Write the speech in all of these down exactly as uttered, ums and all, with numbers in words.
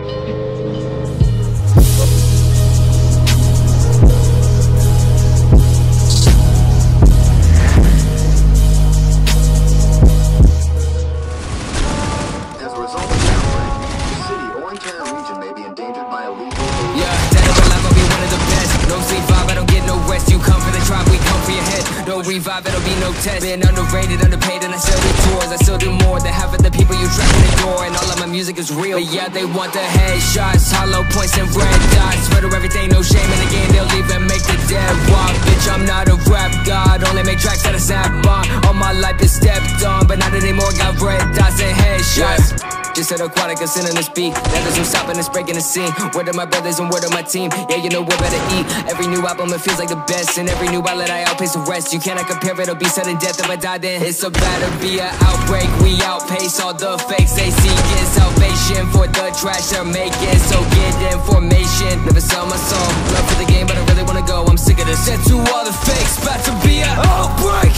Revive, it'll be no test. Been underrated, underpaid, and I still do tours. I still do more than half of the people you track in the door. And all of my music is real, but yeah, they want the headshots, hollow points and red dots. Murder everything, no shame in the game. They'll even make the dead walk. Bitch, I'm not a rap god, only make tracks that I snap on. All my life is stepped on, but not anymore. Got red dots and headshots. Yeah. Just at Aquatic, I'm sitting on this beat. Never some stopping, it's breaking the scene. Word of my brothers and word of my team. Yeah, you know we're better eat. Every new album, it feels like the best. And every new outlet, I outpace the rest. You cannot compare, it'll be sudden death. If I die, then it's about to be an outbreak. We outpace all the fakes. They seeking salvation for the trash they're making. So get in formation. Never sell my soul. Love for the game, but I really wanna go. I'm sick of this. Said to all the fakes, about to be an outbreak.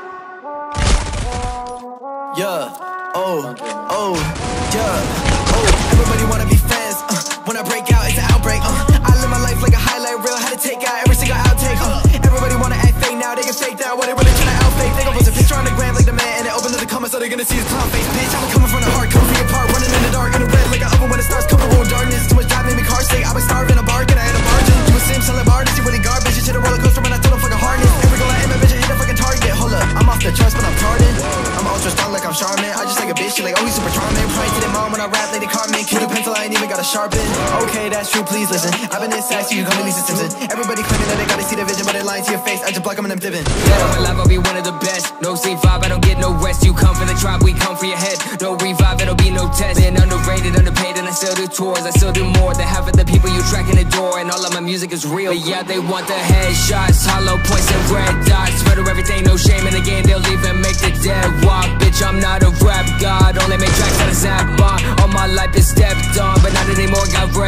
Yeah, oh, oh, yeah, oh. Everybody wanna be fans, uh, when I break out, it's an outbreak, uh. I live my life like a highlight reel, had to take out every single outtake, uh. Everybody wanna act fake now, they can fake that, what they really tryna outfake. They gon' post a picture on the gram like the man, and they open to the comments so they're gonna see his clown face. Bitch, I'm coming from the heart, coming from your part, running in the dark, in the red like an oven when it starts comfortable in darkness. Too much drive made me car sick, I was starving a bargain, I had a margin. You a sim selling artist, you really garbage, you shit a roller coaster when I told him fucking harness. Every goal I aim at, bitch, I hit a fucking target. Hold up, I'm off the charts, but I'm charted. I'm ultra strong like I'm Charmin. I just like a bitch, she like, oh, he's super charming. Praying to the mom when I rap, like they caught me. Kill the pencil, I ain't even gotta sharpen. Okay, that's true, please listen. I've been this sassy, you can call me Lisa Simpson. Everybody claiming that they gotta see the vision, but they lying to your face. I just block them and I'm dipping. Yeah, my life, I'll be one of the best. No sleep vibe, I don't get no rest. You come for the tribe, we come for your head. No revive, it'll be no test. Been underrated, underpaid, and I still do tours. I still do more than half of the people you track in the door. And all of my music is real, but yeah, they want the headshots, hollow points and red dots. Murder everything, no shame in the game. They'll even make the dead walk. Bitch, I'm not a rap god, only make tracks that I snap on. All my life is stepped on, but not anymore. Got red